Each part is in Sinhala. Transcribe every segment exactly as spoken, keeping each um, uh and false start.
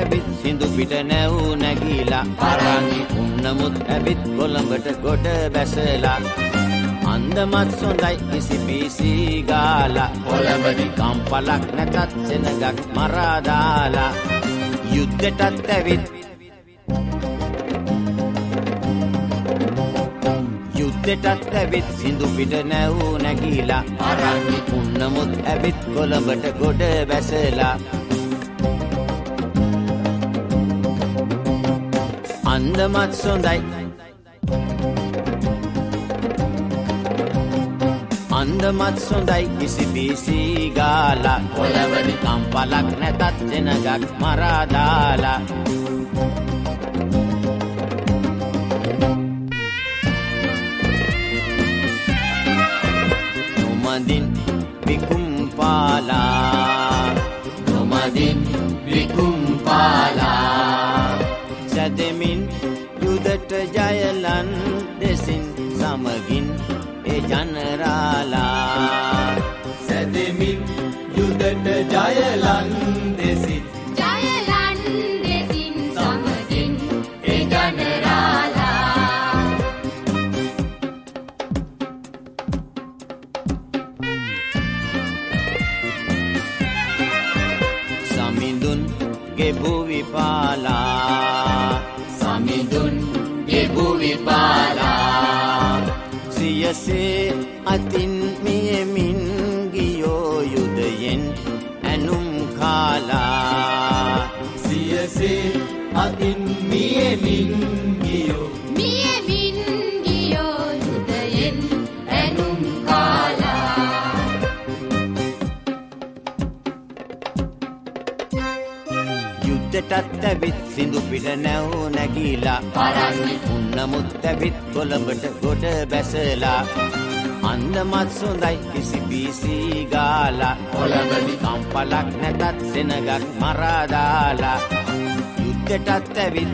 ඇවිත් සිඳු පිට නැව් නැගීලා පරාංගි උන්නමුත් ඇවිත් කොළඹට ගොඩ බැසලා අන්දමත් සොඳයි කිසි පීසි ගාලා කොළඹදි කම්පලක් නැතත් සෙනගක් මරා දාලා යුද්ධෙටත් ඇවිත් යුද්ධෙටත් ඇවිත් සිඳු පිට නැව් නැගීලා පරාංගි උන්නමුත් ඇවිත් කොළඹට ගොඩ බැසලා අන්දමත් සොඳයි අන්දමත් සොඳයි කිසි පීසි ගාලා කොළඹදි කම්පලක් නැතත් සෙනගක් මරා දාලා නොමදින් විකුම් පාලා නොමදින් විකුම් පාලා සැදෙමින් යුදට ජයලන් දෙසින් සමගින් ඒ ජනරාලා සැදෙමින් යුදට ජයලන් දෙසින් ජයලන් දෙසින් සමගින් ඒ ජනරාලා සමිඳුන් ගෙබු විපාලා සමිඳුන් ගෙබු විපාලා සියසේ අතින් මියමින් ගියෝ යුදයෙන් ඇනුම් කාලා සියසේ අතින් මියමින් ගියෝ මියමින් ගියෝ යුදයෙන් ඇනුම් කාලා යුද්ධෙටත් ඇවිත් සිඳු පිට නැව් නැගීලා පරාංගි උන්නමුත් ඇවිත් කොළඹට ගොඩ බැසලා අන්දමත් සොඳයි කිසි පීසි ගාලා කොළඹදි කම්පලක් නැතත් සෙනගක් මරා දාලා යුද්ධෙටත් ඇවිත්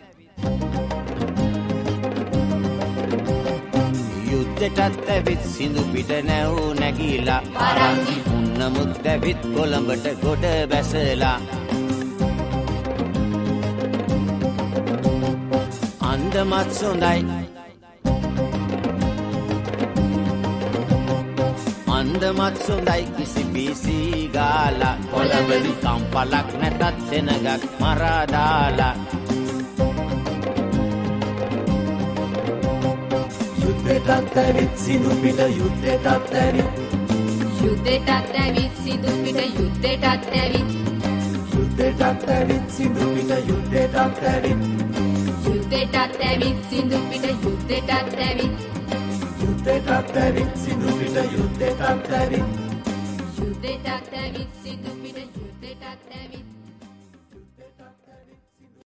යුද්ධෙටත් ඇවිත් සිඳු පිට නැව් නැගීලා පරාංගි උන්නමුත් ඇවිත් කොළඹට ගොඩ බැසලා අන්දමත් සොඳයි අන්දමත් සොඳයි කිසි පීසි ගාලා කොළඹදි කම්පලක් නැතත් සෙනගක් මරා දාලා යුද්ධෙටත් ඇවිත් සිඳු පිට යුද්ධෙටත් ඇවිත් යුද්ධෙටත් ඇවිත් සිඳු පිට යුද්ධෙටත් ඇවිත් යුද්ධෙටත් ඇවිත් සිඳු පිට යුද්ධෙටත් ඇවිත් යුද්ධෙටත් ඇවිත් සිඳු පිට යුද්ධෙටත් ඇවිත් යුද්ධෙටත් ඇවිත් සිඳු පිට යුද්ධෙටත් ඇවිත් යුද්ධෙටත් ඇවිත් සිඳු පිට යුද්ධෙටත් ඇවිත්